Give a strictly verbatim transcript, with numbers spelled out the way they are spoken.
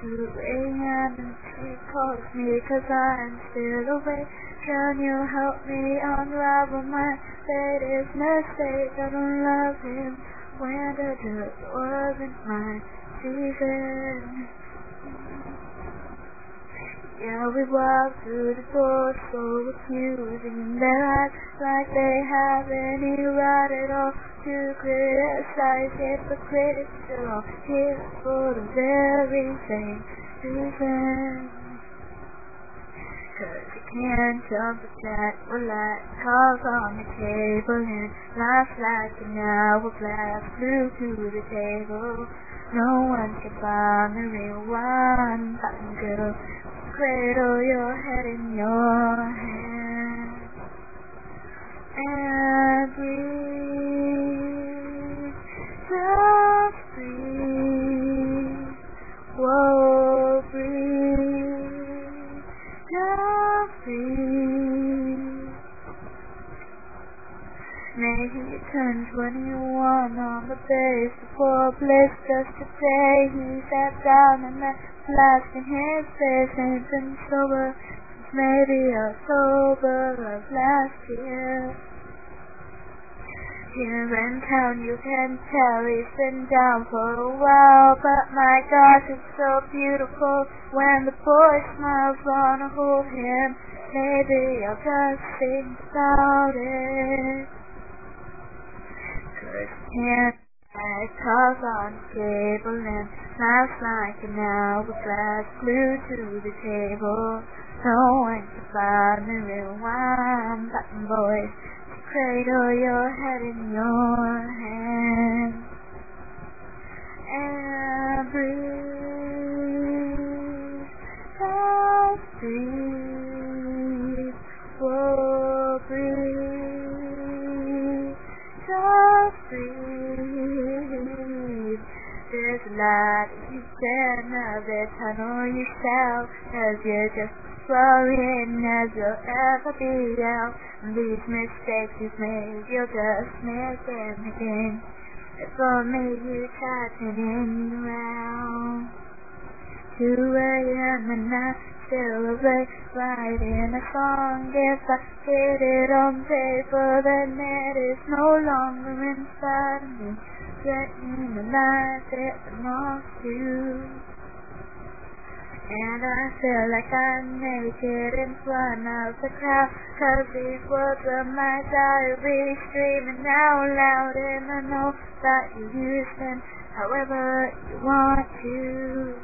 two a.m. and she calls me 'cause I'm still awake. Can you help me unravel my latest mistake? I don't love him when the dirt wasn't my season. Yeah, we walk through the door so accusing their eyes like they have any right at all to criticize it, but critics are all here for the very same reason. 'Cause you can't jump a chat or light calls on the table and laughs like an hourglass glued to the table. No one can find the real one, button girl. Cradle your head in your hand and breathe, just breathe, whoa, breathe, just breathe. Maybe you turned twenty-one on the base before bliss just to say he sat down and that flash in his face ain't been sober since maybe October of last year. Here in town you can tell he's been down for a while, but my gosh, it's so beautiful when the boy smiles, wanna hold him. Maybe I'll just think about it. 'Cause can't I calls on the table and laughs like an hourglass glued to the table. No one can find the real one, button boys. Cradle your head in your hand and breathe, just breathe, whoa, breathe, just breathe. There's a lot you can of the tunnel yourself, 'cause you're just as worrying as you'll ever be out. And these mistakes you've made, you'll just make them again. If only you tried turning around. two a.m. and I'm still awake, writing a song. If I hit it on paper, then it is no longer inside of me. Getting the life that belongs to you. And I feel like I'm naked in front of the crowd, 'cause these words are my diary, screaming out loud. And I know that you use them however you want to.